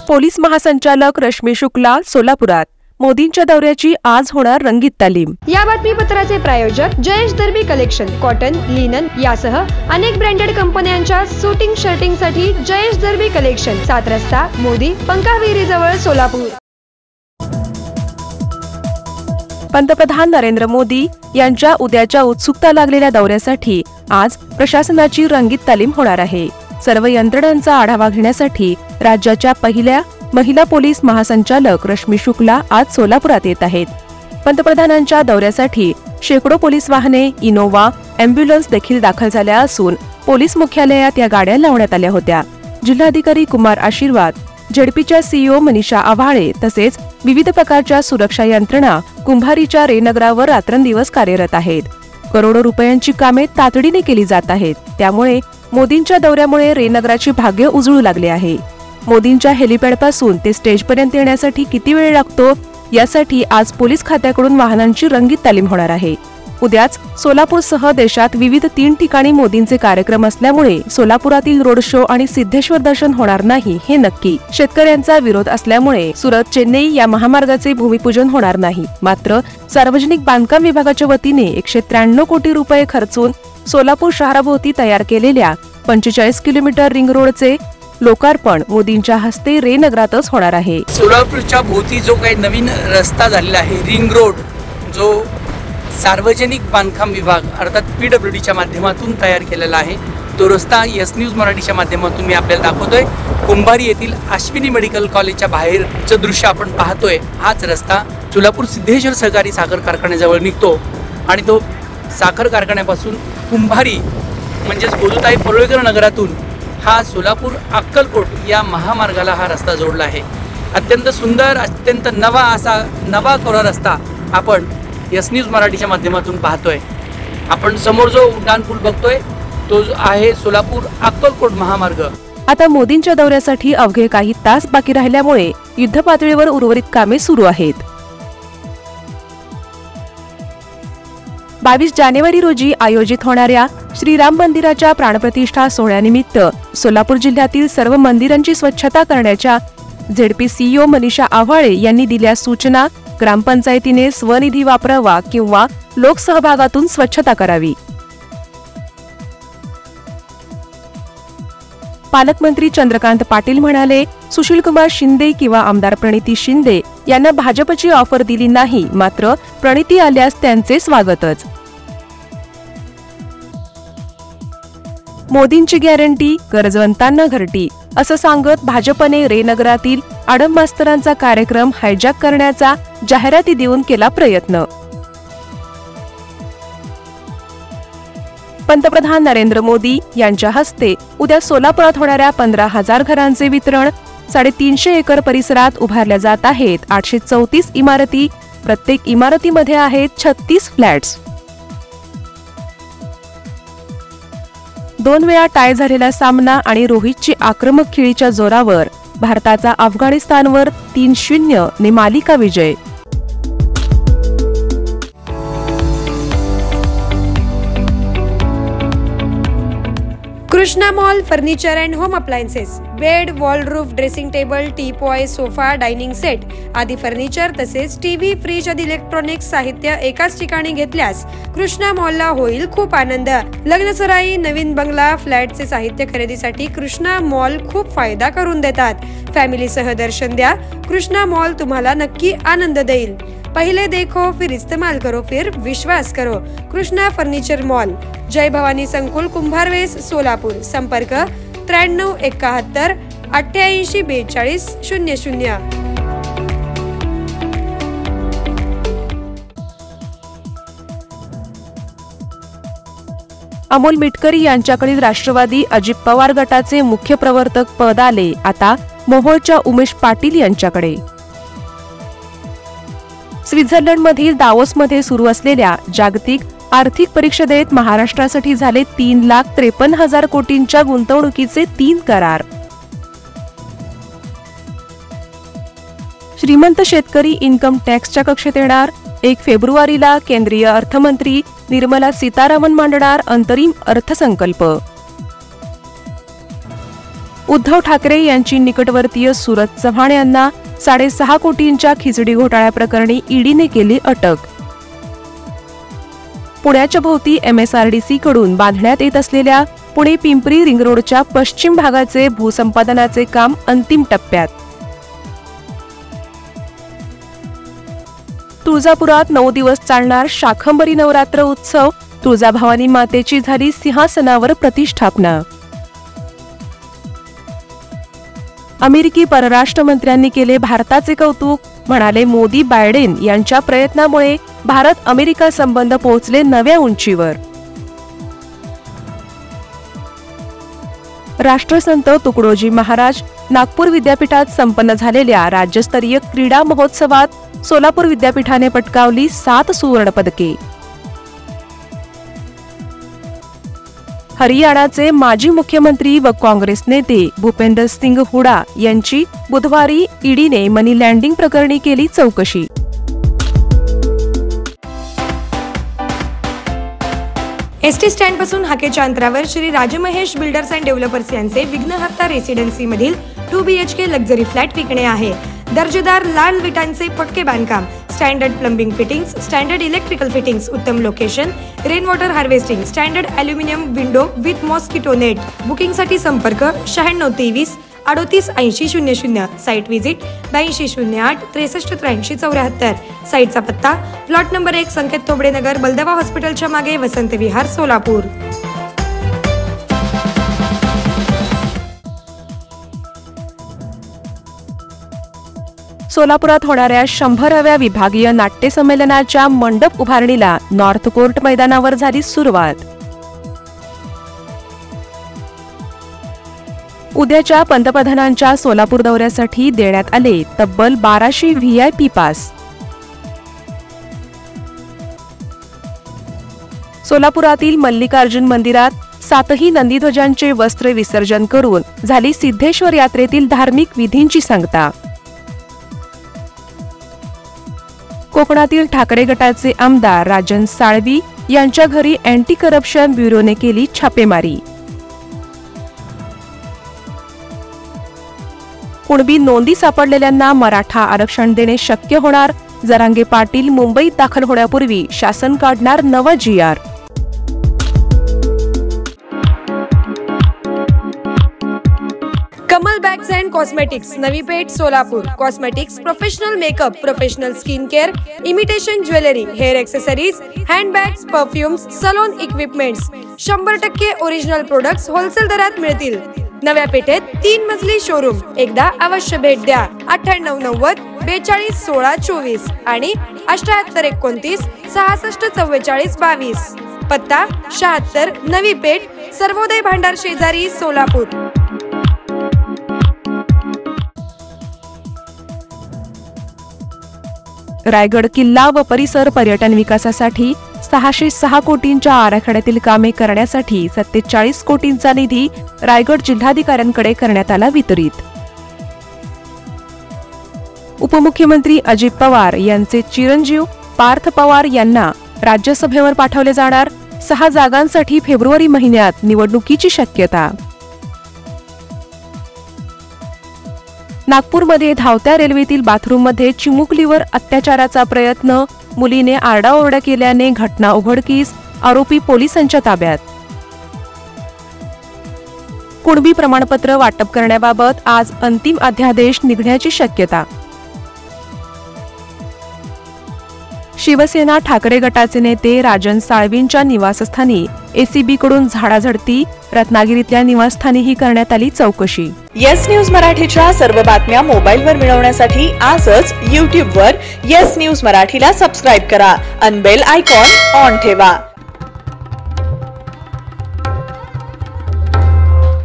Police महासंचालक रश्मी शुक्ला सोलापुरात मोदींच्या दौऱ्याची आज होणार रंगीत तालीम। या बातमीपत्राचे प्रायोजक Jayesh Darbi collection, cotton, linen यासह अनेक ब्रँडेड कंपन्यांच्या शूटिंग शर्टिंगसाठी जयेश दर्बी कलेक्शन, 7 रस्ता मोदी पंकाविरी जवळ सोलापूर। पंतप्रधान नरेंद्र मोदी यांच्या उद्याच्या उत्सुकता लागलेल्या दौऱ्यासाठी आज प्रशासनाची रंगीत तालीम होणार आहे। सर्व यंत्रणांचा आढावा घेण्यासाठी राज्याच्या पहिल्या महिला पोलीस महासंचालक रश्मी शुक्ला आज सोलापुरात येत आहेत। पंतप्रधानांच्या दौऱ्यासाठी शेकडो पोलीस वाहने, इनोवा, अँब्युलन्स देखील दाखल झाल्या असून पोलीस मुख्यालयात या गाड्या लावण्यात आल्या होत्या। जिल्हाधिकारी कुमार आशीर्वाद, झेडपीच्या सीईओ मनीषा आव्हाळे तसेच विविध प्रकारच्या सुरक्षा यंत्रणा कुंभारीच्या रेनगरावर रात्रंदिवस कार्यरत आहेत। करोडो रुपयांची कामे तातडीने केली जात आहेत। त्यामुळे मोदींच्या दौऱ्यामुळे रेनगराचे भाग्य उजळू लागले आहे। मोदींच्या हेलिपॅडपासून ते स्टेजपर्यंत येण्यासाठी किती वेळ लागतो यासाठी आज पोलीस खात्याकडून वाहनांची रंगीत तालीम होणार आहे। उद्याच सोलापूरसह देशात विविध 3 ठिकाणी मोदींचे कार्यक्रम असल्यामुळे सोलापुरातील रोड शो आणि सिद्धेश्वर दर्शन होणार नाही हे नक्की। शेतकऱ्यांचा विरोध असल्यामुळे सुरत चेन्नई या महामार्गाचे भूमिपूजन होणार नाही। मात्र सार्वजनिक बांधकाम विभागाच्या वतीने 193 कोटी रुपये खर्चून सोलापूर शहराभोवती तयार केलेल्या 45 किलोमीटर रिंग रोडचे लोकार्पण मोदींच्या हस्ते रेनगरातच होणार आहे। सोलापूरच्या भोवती जो काही नवीन रस्ता झालेला आहे, रिंग रोड, जो सार्वजनिक बांधकाम विभाग अर्थात PWDच्या माध्यमातून तयार केलेला आहे, तो रस्ता यस न्यूज मराठीच्या माध्यमातून मी आपल्याला दाखवतोय। कुंभारी येथील अश्विनी मेडिकल कॉलेजच्या बाहेरचं दृश्य आपण पाहतोय। हाच रस्ता सोलापूर सिद्धेश्वर सहकारी साखर कारखान्याजवळ निघतो आणि तो साखर कारखान्यापासून कुंभारी म्हणजेच गोदूताई परुळेकर नगरातून हा सोलापूर अक्कलकोट या महामार्गाला हा रस्ता जोडला आहे। अत्यंत सुंदर, अत्यंत नवा कोरा रस्ता आपण यस न्यूज मराठीच्या माध्यमातून पाहतोय। आपण समोर जो उड्डाण पूल बघतोय तो आहे सोलापूर अक्कलकोट महामार्ग। आता मोदींच्या दौऱ्यासाठी अवघे काही तास बाकी राहिल्यामुळे युद्ध पातळीवर उर्वरित कामे सुरू आहेत। 22 जानेवारी रोजी आयोजित होणाऱ्या श्रीराम मंदिराच्या प्राणप्रतिष्ठा सोहळ्यानिमित्त सोलापूर जिल्ह्यातील सर्व मंदिरांची स्वच्छता करण्याच्या झेडपी सीईओ मनीषा आव्हाळे यांनी दिल्या सूचना। ग्रामपंचायतीने स्वनिधी वापरावा किंवा लोकसहभागातून स्वच्छता करावी। पालकमंत्री चंद्रकांत पाटील म्हणाले, सुशीलकुमार शिंदे किंवा आमदार प्रणिती शिंदे यांना भाजपची ऑफर दिली नाही, मात्र प्रणिती आल्यास त्यांचे स्वागतच। मोदींची गॅरंटी, गरजवंतांना घरटी असं सांगत भाजपने रेनगरातील आडम मास्तरांचा कार्यक्रम हायजॅक करण्याचा जाहिराती देऊन केला प्रयत्न। पंतप्रधान नरेंद्र मोदी यांच्या हस्ते उद्या सोलापुरात होणाऱ्या 15,000 घरांचे वितरण। 350 एकर परिसरात उभारल्या जात आहेत 834 इमारती। प्रत्येक इमारतीमध्ये आहेत 36 फ्लॅट्स। 2 वेळा टाय झालेला सामना आणि रोहितची आक्रमक खेळीच्या जोरावर भारताचा अफगाणिस्तानवर 3-0 ने मालिका विजय। Krishna mall furniture and home appliances, bed, wardrobe, dressing table, teapoy, sofa, dining set आदी फर्निचर तसेच टीव्ही, फ्रीज आदी इलेक्ट्रॉनिक्स साहित्य एकाच ठिकाणी घेतल्यास कृष्णा मॉलला होईल खूप आनंद। लग्नसराई, नवीन बंगला, फ्लॅटचे साहित्य खरेदीसाठी कृष्णा मॉल खूप फायदा करून देतात। फॅमिलीसह दर्शन द्या, कृष्णा मॉल तुम्हाला नक्की आनंद देईल। पहले देखो फिर इस्तेमाल करो फिर विश्वास करो। कृष्णा फर्निचर मॉल, जय भवानी संकुल, कुंभारवेस, सोलापूर। संपर्क 93 71 88 42 00। अमोल मिटकरी यांच्याकडील राष्ट्रवादी अजित पवार गटाचे मुख्य प्रवर्तक पद आले आता मोहोळच्या उमेश पाटील यांच्याकडे। स्वित्झर्लंडमधील दावोसमध्ये सुरू असलेल्या जागतिक आर्थिक परिषदेत महाराष्ट्रासाठी झाले 3,53,000 कोटींच्या गुंतवणुकीचे 3 करार। श्रीमंत शेतकरी इन्कम टॅक्सच्या कक्षेत येणार। 1 फेब्रुवारीला केंद्रीय अर्थमंत्री निर्मला सीतारामन मांडणार अंतरिम अर्थसंकल्प। उद्धव ठाकरे यांची निकटवर्तीय सुरत चव्हाण यांना 6.5 कोटींच्या खिचडी घोटाळ्याप्रकरणी ईडीने केली अटक. पुण्याच्या भोवती MSRDC कडून बांधण्यात येत असलेल्या पुणे पिंपरी रिंग रोडच्या पश्चिम भागाचे भूसंपादनाचे काम अंतिम टप्प्यात. तुळजापुरात 9 दिवस चालणार शाकंभरी नवरात्र उत्सव. तुळजाभवानी मातेची झाली सिंहासनावर प्रतिष्ठापना. अमेरिकी परराष्ट्र मंत्र्यांनी केले भारताचे कौतुक. म्हणाले, मोदी बायडेन यांच्या प्रयत्नामुळे भारत अमेरिका संबंध पोहोचले नव्या उंचीवर. राष्ट्रसंत तुकडोजी महाराज नागपूर विद्यापीठात संपन्न झालेल्या राज्यस्तरीय क्रीडा महोत्सवात सोलापूर विद्यापीठाने पटकावली 7 सुवर्ण पदके. हरियाणाचे माजी मुख्यमंत्री व काँग्रेस नेते भूपेंदर सिंग हुडा यांची बुधवारी ईडीने मनी लँडिंग प्रकरणी केली चौकशी. एसटी स्टँड पासून हाकेच्या अंतरावर Shri Rajmahesh builders and developers यांचे विघ्नहर्ता रेसिडेन्सी मधील 2 BHK लक्झरी फ्लॅट विकणे आहे. दर्जेदार लाल विटांचे पक्के बांधकाम, standard plumbing fittings, standard electrical fittings, उत्तम location, rain water harvesting, standard aluminium window with mosquito net. बुकिंगसाठी संपर्क 9623 38 80 00. Site visit 8208 63 83 74. साईटचा पत्ता प्लॉट नंबर 1 संकेत थोबडे नगर, बलदेवा हॉस्पिटलच्या मागे, वसंत विहार, सोलापूर. सोलापुरात होणाऱ्या 100व्या विभागीय नाट्य संमेलनाच्या मंडप उभारणीला नॉर्थ कोर्ट मैदानावर झाली सुरुवात. उद्याच्या पंतप्रधानांच्या सोलापूर दौऱ्यासाठी देण्यात आले तब्बल 1200 VIP पास. सोलापुरातील मल्लिकार्जुन मंदिरात 7ही नंदीध्वजांचे वस्त्र विसर्जन करून झाली सिद्धेश्वर यात्रेतील धार्मिक विधींची सांगता. कोकणातील ठाकरे गटाचे आमदार राजन साळवी यांच्या घरी अँटी करप्शन ब्युरोने केली छापेमारी. कुणबी नोंदी सापडलेल्यांना मराठा आरक्षण देणे शक्य होणार. जरांगे पाटील मुंबईत दाखल होण्यापूर्वी शासन काढणार नवा GR. Kamal bags and cosmetics, Navi Peth, Solapur. Cosmetics, professional makeup, professional skin care, imitation jewellery, hair accessories, handbags, perfumes, salon equipments, 100% original products wholesale दरात मिळतील. नव्या पेठेत 3 मजली शोरूम. एकदा अवश्य भेट द्या. 9890 42 16 24 आणि 78 29 66 44 22. पत्ता 76 नवी पेठ, सर्वोदय भांडार शेजारी, सोलापूर. रायगड किल्ला व परिसर पर्यटन विकासासाठी 606 कोटींच्या आराखड्यातील कामे करण्यासाठी 47 कोटींचा निधी रायगड जिल्हाधिकाऱ्यांकडे करण्यात आला वितरित. उपमुख्यमंत्री अजित पवार यांचे चिरंजीव पार्थ पवार यांना राज्यसभेवर पाठवले जाणार. 6 जागांसाठी फेब्रुवारी महिन्यात निवडणुकीची शक्यता. नागपूरमध्ये धावत्या रेल्वेतील बाथरूममध्ये चिमुकलीवर अत्याचाराचा प्रयत्न. मुलीने आरडाओरडा केल्याने घटना उघडकीस. आरोपी पोलिसांच्या ताब्यात. कुणबी प्रमाणपत्र वाटप करण्याबाबत आज अंतिम अध्यादेश निघण्याची शक्यता. शिवसेना ठाकरे गटाचे नेते राजन साळवींच्या निवासस्थानी ACB कडून झाडाझडती. रत्नागिरीतल्या निवासस्थानीही करण्यात आली चौकशी. येस न्यूज मराठीच्या सर्व बातम्या मोबाईलवर मिळवण्यासाठी आजच YouTube वर येस न्यूज मराठीला सबस्क्राईब करा. अन बेल आयकॉन ऑन ठेवा.